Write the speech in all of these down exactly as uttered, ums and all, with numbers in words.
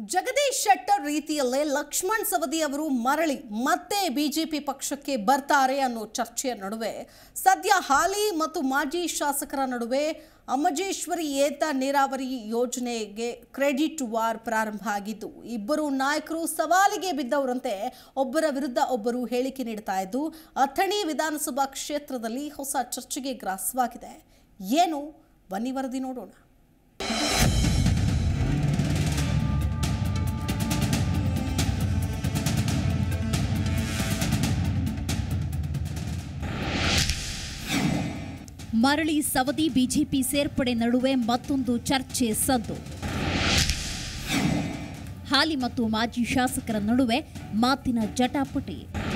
ಜಗದೀಶ್ ಶೆಟ್ಟರ್ ರೀತಿಯಲ್ಲೇ ಲಕ್ಷ್ಮಣ್ ಸವದಿ ಅವರು ಮರಳಿ ಮತ್ತೆ ಬಿಜೆಪಿ ಪಕ್ಷಕ್ಕೆ ಬರ್ತಾರೆ ಅನ್ನೋ ಚರ್ಚೆಯ ನಡುವೆ ಸದ್ಯ ಹಾಲಿ ಮತ್ತು ಮಾಜಿ ಶಾಸಕರ ನಡುವೆ ಅಮ್ಮಜೇಶ್ವರಿ ಏತ ನೀರಾವರಿ ಯೋಜನೆಗೆ ಕ್ರೆಡಿಟ್ ವಾರ್ ಪ್ರಾರಂಭ ಆಗಿದ್ದು ಇಬ್ಬರು ನಾಯಕರು ಸವಾಲಿಗೆ ಬಿದ್ದವರಂತೆ ಒಬ್ಬರ ವಿರುದ್ಧ ಒಬ್ಬರು ಹೇಳಿಕೆ ನೀಡುತ್ತಾ ಇದ್ದು ಅಥಣಿ ವಿಧಾನಸಭಾ ಕ್ಷೇತ್ರದಲ್ಲಿ ಹೊಸ ಚರ್ಚೆಗೆ ಗ್ರಾಸವಾಗಿದೆ. ಏನು ಬನ್ನಿ ವರದಿ ನೋಡೋಣ. ಮರಳಿ ಸವದಿ ಬಿಜೆಪಿ ಸೇರ್ಪಡೆ ನಡುವೆ ಮತ್ತೊಂದು ಚರ್ಚೆ ಸದ್ದು. ಹಾಲಿ ಮತ್ತು ಮಾಜಿ ಶಾಸಕರ ನಡುವೆ ಮಾತಿನ ಜಟಾಪಟಿ.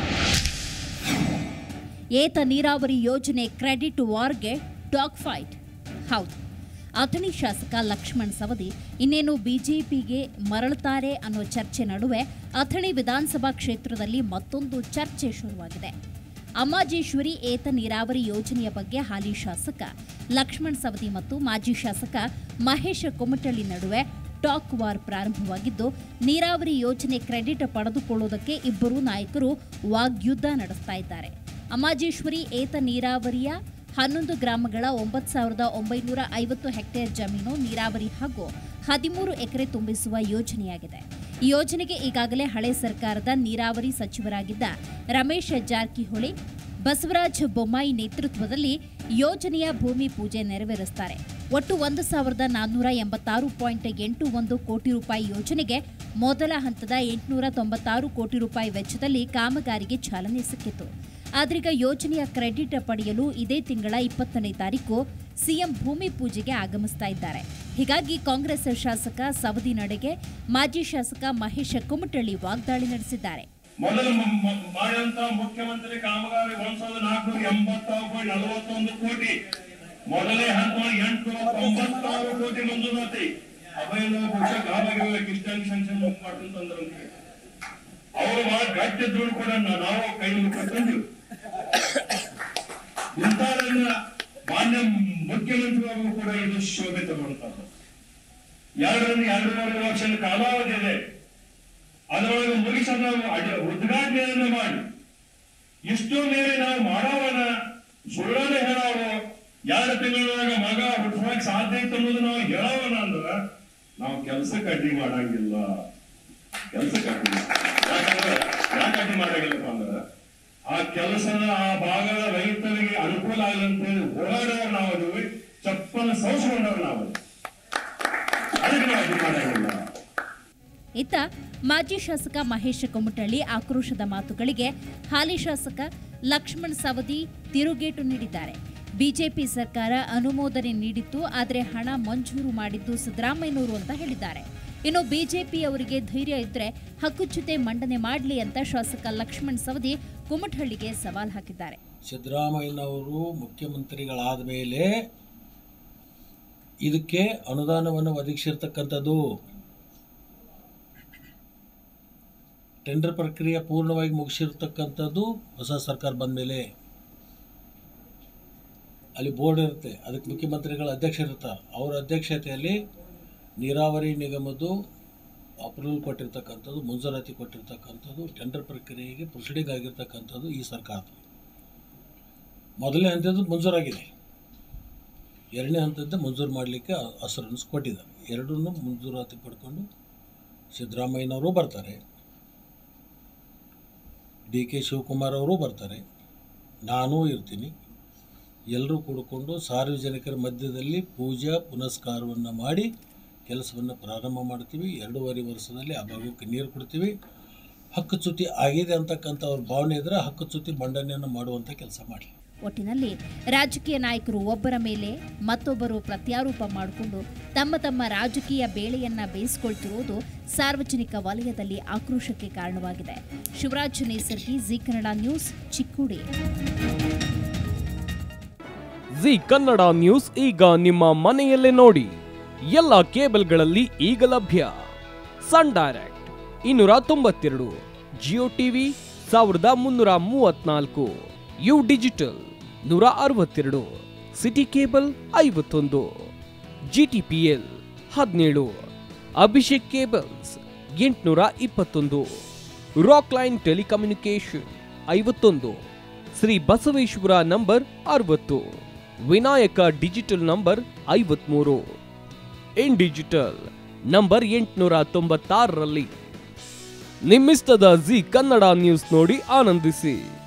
ಏತ ನೀರಾವರಿ ಯೋಜನೆ ಕ್ರೆಡಿಟ್ ವಾರ್ಗೆ ಡಾಗ್ ಫೈಟ್. ಹೌದು, ಅಥಣಿ ಶಾಸಕ ಲಕ್ಷ್ಮಣ್ ಸವದಿ ಇನ್ನೇನು ಬಿಜೆಪಿಗೆ ಮರಳುತ್ತಾರೆ ಅನ್ನೋ ಚರ್ಚೆ ನಡುವೆ ಅಥಣಿ ವಿಧಾನಸಭಾ ಕ್ಷೇತ್ರದಲ್ಲಿ ಮತ್ತೊಂದು ಚರ್ಚೆ ಶುರುವಾಗಿದೆ. ಅಮ್ಮಾಜೇಶ್ವರಿ ಏತ ನೀರಾವರಿ ಯೋಜನೆಯ ಬಗ್ಗೆ ಹಾಲಿ ಶಾಸಕ ಲಕ್ಷ್ಮಣ್ ಸವದಿ ಮತ್ತು ಮಾಜಿ ಶಾಸಕ ಮಹೇಶ ಕೊಮಟಳ್ಳಿ ನಡುವೆ ಟಾಕ್ ವಾರ್ ಪ್ರಾರಂಭವಾಗಿದ್ದು ನೀರಾವರಿ ಯೋಜನೆ ಕ್ರೆಡಿಟ್ ಪಡೆದುಕೊಳ್ಳುವುದಕ್ಕೆ ಇಬ್ಬರು ನಾಯಕರು ವಾಗ್ಯುದ್ಧ ನಡೆಸ್ತಾ ಇದ್ದಾರೆ. ಅಮ್ಮಾಜೇಶ್ವರಿ ಏತ ನೀರಾವರಿಯ ಹನ್ನೊಂದು ಗ್ರಾಮಗಳ ಒಂಬತ್ತು ಸಾವಿರದ ಒಂಬೈನೂರ ಐವತ್ತು ಹೆಕ್ಟೇರ್ ಜಮೀನು ನೀರಾವರಿ ಹಾಗೂ ಹದಿಮೂರು ಎಕರೆ ತುಂಬಿಸುವ ಯೋಜನೆಯಾಗಿದೆ. ಈ ಯೋಜನೆಗೆ ಈಗಾಗಲೇ ಹಳೆ ಸರ್ಕಾರದ ನೀರಾವರಿ ಸಚಿವರಾಗಿದ್ದ ರಮೇಶ್ ಜಾರಕಿಹೊಳಿ, ಬಸವರಾಜ ಬೊಮ್ಮಾಯಿ ನೇತೃತ್ವದಲ್ಲಿ ಯೋಜನೆಯ ಭೂಮಿ ಪೂಜೆ ನೆರವೇರಿಸುತ್ತಾರೆ. ಒಟ್ಟು ಒಂದು ಸಾವಿರದ ನಾನ್ನೂರ ಎಂಬತ್ತಾರು ಪಾಯಿಂಟ್ ಎಂಟು ಒಂದು ಕೋಟಿ ರೂಪಾಯಿ ಯೋಜನೆಗೆ ಮೊದಲ ಹಂತದ ಎಂಟುನೂರ ತೊಂಬತ್ತಾರು ಕೋಟಿ ರೂಪಾಯಿ ವೆಚ್ಚದಲ್ಲಿ ಕಾಮಗಾರಿಗೆ ಚಾಲನೆ ಸಿಕ್ಕಿತು. ಆದ್ರೀಗ ಯೋಜನೆಯ ಕ್ರೆಡಿಟ್ ಪಡೆಯಲು ಇದೇ ತಿಂಗಳ ಇಪ್ಪತ್ತನೇ ತಾರೀಕು ಸಿಎಂ ಭೂಮಿ ಪೂಜೆಗೆ ಆಗಮಿಸ್ತಾ ಇದ್ದಾರೆ. ಹೀಗಾಗಿ ಕಾಂಗ್ರೆಸ್ ಶಾಸಕ ಸವದಿ ನಡೆಗೆ ಮಾಜಿ ಶಾಸಕ ಮಹೇಶ ಕುಮಟಳ್ಳಿ ವಾಗ್ದಾಳಿ ನಡೆಸಿದ್ದಾರೆ. ಮೊದಲು ಮಾಡಿದಂತ ಮುಖ್ಯಮಂತ್ರಿ ಕಾಮಗಾರಿ ಒಂದ್ ಸಾವಿರದ ನಾಲ್ಕುನೂರ ಎಂಬತ್ತಾರು ಪಾಯಿಂಟ್ ನಲವತ್ತೊಂದು ಕೋಟಿ, ಮೊದಲೇ ಹಂತ ಎಂಟುನೂರ ತೊಂಬತ್ತಾರು ಕೋಟಿ ಮಂಜೂರಾತಿ. ಅಭಯದ ಪಕ್ಷ ಕಾಮಗಾರಿ ಕಿಸ್ಟನ್ ಸಂಕ್ಷನ್ ಮಾಡ್ತಂತಂದ್ರಂತೆ ಅವರು ಬಹಳ ಗಟ್ಟಿದ್ರು ಕೂಡ ನಾವು ಕೈ ಮುಖಂಡು ಇಂಥದನ್ನ ಮಾನ್ಯ ಮುಖ್ಯಮಂತ್ರಿಗಳು ಕೂಡ ಇದು ಶೋಭೆ ತಗೊಳ್ತಾರೆ. ಎರಡರಿಂದ ಎರಡೂವರೆ ಲಕ್ಷ ಕಾಲಾವಧಿ ಇದೆ. ಅದರೊಳಗೆ ಮುಗಿಸ ನಾವು ಉದ್ಘಾಟನೆಯನ್ನು ಮಾಡಿ ಇಷ್ಟು ಮೇಲೆ ನಾವು ಮಾಡೋವನ ಸುಳ್ಳನೆ ಹೇಳೋರು ಎರಡು ತಿಂಗಳಾಗ ಮಗ ಹುಟ್ಟುವಾಗ ಸಾಧ್ಯ ಐತೆ ಅನ್ನೋದು ನಾವು ಹೇಳೋವನ ಅಂದ್ರ ನಾವು ಕೆಲಸಕ್ಕೆ ಅಡ್ಡಿ ಮಾಡಂಗಿಲ್ಲ. ಕೆಲಸಕ್ಕೆ ಅಡ್ಡಿ ಯಾಕಂದ್ರೆ ಯಾಕೆ ಅಡ್ಡಿ ಮಾಡಂಗಿಲ್ಲಪ್ಪ ಅಂದ್ರ ಆ ಕೆಲಸದ ಆ ಭಾಗದ ರೈತರಿಗೆ ಅನುಕೂಲ ಆಗಲಿ ಹೇಳಿ ಹೋರಾಡೋರು ನಾವು ಅದೀವಿ, ಚಪ್ಪಲ ಸೌಸ್ಕೊಂಡವ್ರು ನಾವು ಅದಕ್ಕೆ ನಾವು ಅಡ್ಡಿ ಮಾಡಂಗಿಲ್ಲ. ಇತ್ತ ಮಾಜಿ ಶಾಸಕ ಮಹೇಶ ಕೊಮಟಳ್ಳಿ ಆಕ್ರೋಶದ ಮಾತುಗಳಿಗೆ ಹಾಲಿ ಶಾಸಕ ಲಕ್ಷ್ಮಣ್ ಸವದಿ ತಿರುಗೇಟು ನೀಡಿದ್ದಾರೆ. ಬಿಜೆಪಿ ಸರ್ಕಾರ ಅನುಮೋದನೆ ನೀಡಿತ್ತು, ಆದರೆ ಹಣ ಮಂಜೂರು ಮಾಡಿದ್ದು ಸಿದ್ದರಾಮಯ್ಯನವರು ಅಂತ ಹೇಳಿದ್ದಾರೆ. ಇನ್ನು ಬಿಜೆಪಿಯವರಿಗೆ ಧೈರ್ಯ ಇದ್ರೆ ಹಕ್ಕುಚ್ಯುತಿ ಮಂಡನೆ ಮಾಡಲಿ ಅಂತ ಶಾಸಕ ಲಕ್ಷ್ಮಣ್ ಸವದಿ ಕುಮಟಹಳ್ಳಿಗೆ ಸವಾಲ್ ಹಾಕಿದ್ದಾರೆ. ಸಿದ್ದರಾಮಯ್ಯನವರು ಮುಖ್ಯಮಂತ್ರಿಗಳಾದ ಮೇಲೆ ಇದಕ್ಕೆ ಅನುದಾನವನ್ನು ಒದಗಿಸಿರ್ತಕ್ಕಂಥದ್ದು, ಟೆಂಡರ್ ಪ್ರಕ್ರಿಯೆ ಪೂರ್ಣವಾಗಿ ಮುಗಿಸಿರ್ತಕ್ಕಂಥದ್ದು ಹೊಸ ಸರ್ಕಾರ ಬಂದ ಮೇಲೆ. ಅಲ್ಲಿ ಬೋರ್ಡ್ ಇರುತ್ತೆ, ಅದಕ್ಕೆ ಮುಖ್ಯಮಂತ್ರಿಗಳ ಅಧ್ಯಕ್ಷರಿರ್ತಾರೆ. ಅವರ ಅಧ್ಯಕ್ಷತೆಯಲ್ಲಿ ನೀರಾವರಿ ನಿಗಮದ್ದು ಅಪ್ರೂವಲ್ ಕೊಟ್ಟಿರ್ತಕ್ಕಂಥದ್ದು, ಮಂಜೂರಾತಿ ಕೊಟ್ಟಿರ್ತಕ್ಕಂಥದ್ದು, ಟೆಂಡರ್ ಪ್ರಕ್ರಿಯೆಗೆ ಪ್ರೊಸೀಡಿಂಗ್ ಆಗಿರ್ತಕ್ಕಂಥದ್ದು ಈ ಸರ್ಕಾರದಲ್ಲಿ. ಮೊದಲನೇ ಹಂತದ್ದು ಮಂಜೂರಾಗಿದೆ, ಎರಡನೇ ಹಂತದ್ದು ಮಂಜೂರು ಮಾಡಲಿಕ್ಕೆ ಅಸರನ್ಸ್ ಕೊಟ್ಟಿದ್ದಾರೆ. ಎರಡನ್ನೂ ಮಂಜೂರಾತಿ ಪಡ್ಕೊಂಡು ಸಿದ್ದರಾಮಯ್ಯನವರು ಬರ್ತಾರೆ, ಡಿ ಕೆ ಶಿವಕುಮಾರ್ ಅವರು ಬರ್ತಾರೆ, ನಾನೂ ಇರ್ತೀನಿ. ಎಲ್ಲರೂ ಕೂಡಿಕೊಂಡು ಸಾರ್ವಜನಿಕರ ಮಧ್ಯದಲ್ಲಿ ಪೂಜಾ ಪುನಸ್ಕಾರವನ್ನು ಮಾಡಿ ಕೆಲಸವನ್ನು ಪ್ರಾರಂಭ ಮಾಡ್ತೀವಿ. ಎರಡೂವರೆ ವರ್ಷದಲ್ಲಿ ಆ ಭಾಗಕ್ಕೆ ನೀರು ಕೊಡ್ತೀವಿ. ಹಕ್ಕುಚ್ಯುತಿ ಆಗಿದೆ ಅಂತಕ್ಕಂಥ ಅವ್ರ ಭಾವನೆ ಇದ್ದರೆ ಹಕ್ಕುಚ್ಯುತಿ ಮಂಡನೆಯನ್ನು ಮಾಡುವಂಥ ಕೆಲಸ ಮಾಡಿ. ಒಟ್ಟಿನಲ್ಲಿ ರಾಜಕೀಯ ನಾಯಕರು ಒಬ್ಬರ ಮೇಲೆ ಮತ್ತೊಬ್ಬರು ಪ್ರತ್ಯಾರೋಪ ಮಾಡಿಕೊಂಡು ತಮ್ಮ ತಮ್ಮ ರಾಜಕೀಯ ಬೇಳೆಯನ್ನ ಬೇಯಿಸಿಕೊಳ್ತಿರುವುದು ಸಾರ್ವಜನಿಕ ವಲಯದಲ್ಲಿ ಆಕ್ರೋಶಕ್ಕೆ ಕಾರಣವಾಗಿದೆ. ಶಿವರಾಜ್ ನೇಸರ್ಗಿ, ಜಿ ಕನ್ನಡ ನ್ಯೂಸ್, ಚಿಕ್ಕೋಡಿ. ಜಿ ಕನ್ನಡ ನ್ಯೂಸ್ ಈಗ ನಿಮ್ಮ ಮನೆಯಲ್ಲೇ ನೋಡಿ. ಎಲ್ಲ ಕೇಬಲ್ಗಳಲ್ಲಿ ಈಗ ಲಭ್ಯ. ಸನ್ ಡೈರೆಕ್ಟ್ ಇನ್ನೂರ ತೊಂಬತ್ತೆರಡು, ಜಿಯೋ ಟಿವಿ ಸಾವಿರದ ಮುನ್ನೂರ ಮೂವತ್ನಾಲ್ಕು, ಯು ಡಿಜಿಟಲ್ ನೂರ ಅರವತ್ತೆರಡು, ಸಿಟಿ ಕೇಬಲ್ ಐವತ್ತೊಂದು, ಜಿಟಿಪಿಎಲ್ ಹದಿನೇಳು, ಅಭಿಷೇಕ್ ಕೇಬಲ್ಸ್ ಎಂಟುನೂರ ಇಪ್ಪತ್ತೊಂದು, ರಾಕ್ ಲೈನ್ ಟೆಲಿಕಮ್ಯುನಿಕೇಶನ್ ಐವತ್ತೊಂದು, ಶ್ರೀ ಬಸವೇಶ್ವರ ನಂಬರ್ ಅರವತ್ತು, ವಿನಾಯಕ ಡಿಜಿಟಲ್ ನಂಬರ್ ಐವತ್ಮೂರು, ಇನ್ ಡಿಜಿಟಲ್ ನಂಬರ್ ಎಂಟುನೂರ ತೊಂಬತ್ತಾರರಲ್ಲಿ. ನಿಮ್ಮಿಸ್ತದ ಜಿ ಕನ್ನಡ ನ್ಯೂಸ್ ನೋಡಿ ಆನಂದಿಸಿ.